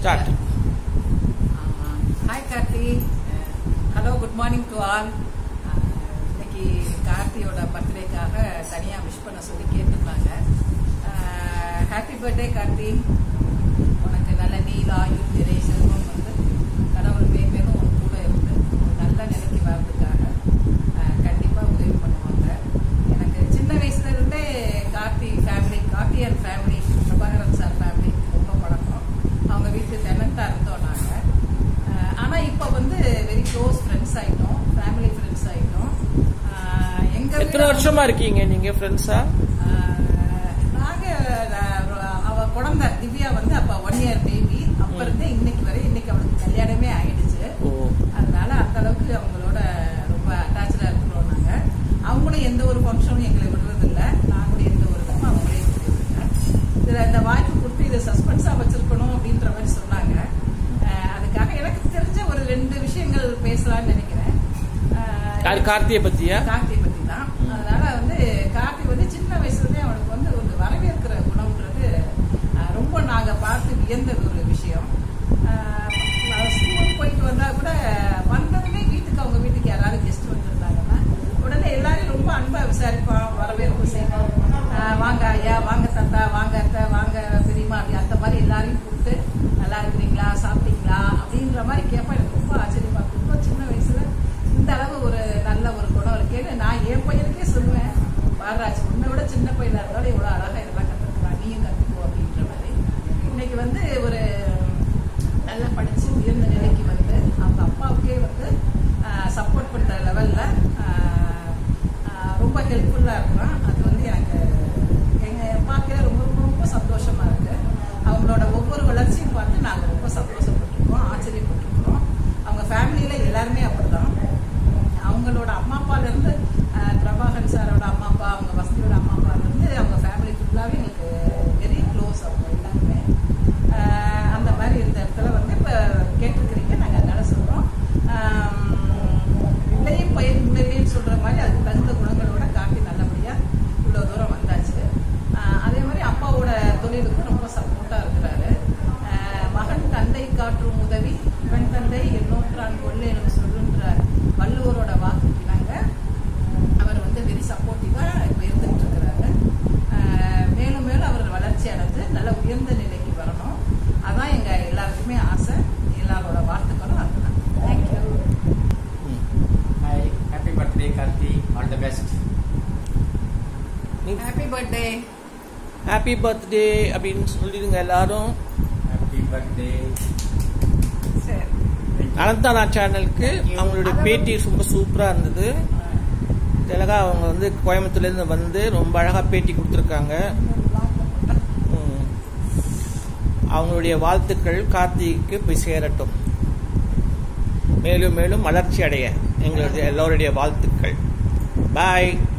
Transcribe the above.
Start. Hi Karthi. Hello, good morning to all. இன்னைக்கு கார்த்தியோட பர்த்டேக்காக தனியாக விஷ் பண்ண சொல்லி கேட்டிருந்தாங்க. Happy birthday Karthi. உனக்கு நல்ல நீலாயுள் நிறை செல்வம் வந்து கடவுள் மேலும் உன் கூட இருந்து நல்ல நிலைக்கு வர்றதுக்காக கண்டிப்பாக உதவி பண்ணுவாங்க. எனக்கு சின்ன வயசுல இருந்தே Karthi and family Prabhakaran sir family ரொம்ப பழக்கம். அவங்க வீட்டு டெனண்டாக இருந்தோம் நாங்கள். ஆனால் இப்போ வந்து வெரி க்ளோஸ் ஃப்ரெண்ட்ஸ் ஆகிட்டோம், ஃபேமிலி ஃப்ரெண்ட்ஸ் ஆகிட்டோம். எத்தனை வருஷமா இருக்கீங்க நீங்க ஃப்ரெண்ட்ஸா? அவ குழந்தை திவ்யா வந்து அப்ப 1 year பேபி, அப்ப இருந்து இன்னைக்கு வரை. இன்னைக்கு அவளுக்கு கல்யாணமே ஆயிடுச்சு. அதனால அந்த அளவுக்கு அவங்களோட ரொம்ப அட்டாச்சா இருக்கிறோம் நாங்க. அவங்களும் எந்த ஒரு ஃபங்க்ஷனும் எங்களை விடுறது இல்லை, நாங்களும் எந்த ஒரு இடமும் அவங்களே விடுறதில்லை. இதுல இந்த வாய்ப்பு கொடுத்து இதை சஸ்பென்ஸா வச்சிருக்கணும் அப்படின்ற மாதிரி சொன்னாங்க. அதுக்காக எனக்கு தெரிஞ்ச ஒரு 2 விஷயங்கள் பேசலாம்னு நினைக்கிறேன். கார்த்தியை பத்தியா? கார்த்தியை பத்தி தான். அதனால வந்து கார்த்தி வந்து சின்ன வயசுலயே அவனுக்கு வந்து ஒரு வரவேற்கிற குணம்ன்றது ரொம்ப நாங்க பார்த்து வியந்தது ஒரு விஷயம். ஸ்கூல் போயிட்டு வந்தா கூட வந்ததுமே அவங்க வீட்டுக்கு யாராவது கெஸ்ட் வந்திருந்தாங்கன்னா உடனே எல்லாரும் ரொம்ப அன்பா விசாரிப்பான், வரவேற்பு செய்வான். வாங்க ஐயா, வாங்க தாத்தா, வாங்க அத்தை, வாங்க பெரியமா, அப்படி அந்த மாதிரி எல்லாரையும் கூப்பிட்டு நல்லா இருக்கிறீங்களா, சாப்பிட்டீங்களா அப்படின்ற மாதிரி கேட்பா. எனக்கு ரொம்ப ஆச்சரியமா இருக்கும். ரொம்ப சின்ன வயசுல இந்த அளவு ஒரு நல்ல ஒரு குணம் இருக்கேன்னு நான் என் பையனுக்கே சொல்லுவேன். பாரராஜ், உன்னை விட சின்ன பையனா இருந்தாலும் இவ்வளவு அழகா இதெல்லாம் கத்துக்கலாம், நீயும் கத்துக்கோ அப்படின்ற மாதிரி. இன்னைக்கு வந்து ஒரு நல்லா படிச்சு உயர்ந்த நிலைக்கு வந்து அவங்க அப்பாவுக்கே வந்து சப்போர்ட் பண்ற லெவல்ல ரொம்ப ஹெல்ப்ஃபுல்லா இருக்கிறான். அது வந்து எனக்கு பார்க்க ரொம்ப ரொம்ப சந்தோஷமா இருக்கு. அவங்களோட ஒவ்வொரு வளர்ச்சியும் பார்த்து நாங்கள் ரொம்ப சந்தோஷப்பட்டிருக்கோம், ஆச்சரியப்பட்டிருக்கிறோம். அவங்க ஃபேமிலியில எல்லாருமே அப்படிதான். அவங்களோட அம்மா அப்பால இருந்து பிரபாகரன் சாரோட அம்மா அப்பா, அவங்க வசதியோட அம்மா அப்பால இருந்து அவங்க ஃபேமிலி ஃபுல்லாவே எங்களுக்கு வெரி க்ளோஸ். அவங்க எல்லாருமே அந்த மாதிரி இந்த இடத்துல வந்து இப்ப கேட்டிருக்கிறீங்க, நாங்க அதனால சொல்றோம். பிள்ளையும் பயிர் முன்னிலைன்னு சொல்ற மாதிரி அதுக்கு தகுந்த குணங்களோட காட்டி நல்லபடியா இவ்வளவு தூரம் வந்தாச்சு. அதே மாதிரி அப்பாவோட தொழிலுக்கு ரொம்ப சப்போர்ட்டா இருக்கிறாரு. மகன் தந்தை காற்றும் உதவி, பெண் தந்தை எண்ணூற்றான் கொள்ளேனும் சொல்லுன்ற வள்ளுவரோட வாக்குக்கு நாங்க அவர் வந்து வெரி சப்போர்ட்டிவா இப்ப இருந்துட்டு இருக்கிறாரு. மேலும் மேலும் அவர் வளர்ச்சி அடைந்து நல்ல உயர்ந்த நிலைக்கு வரணும். அதான் எங்க எல்லாருக்குமே ஆசை. எல்லாரோட வாழ்த்துக்களும் அதுதான். Thank you. Hi, happy birthday Karthi, all the best. Happy birthday. Happy birthday அப்படின்னு சொல்லிடுங்க எல்லாரும். Happy birthday. சரி, அனந்தானா சேனலுக்கு அவங்களுடைய பேட்டி ரொம்ப சூப்பரா இருந்தது. தெலகா அவங்க வந்து கோயம்புத்தூர்ல இருந்து வந்து ரொம்ப அழகா பேட்டி கொடுத்துருக்காங்க. அவங்களுடைய வாழ்த்துக்கள் கார்த்திக்கு போய் சேரட்டும், மேலும் மேலும் வளர்ச்சி அடைய எங்களுடைய எல்லோருடைய வாழ்த்துக்கள். பாய்.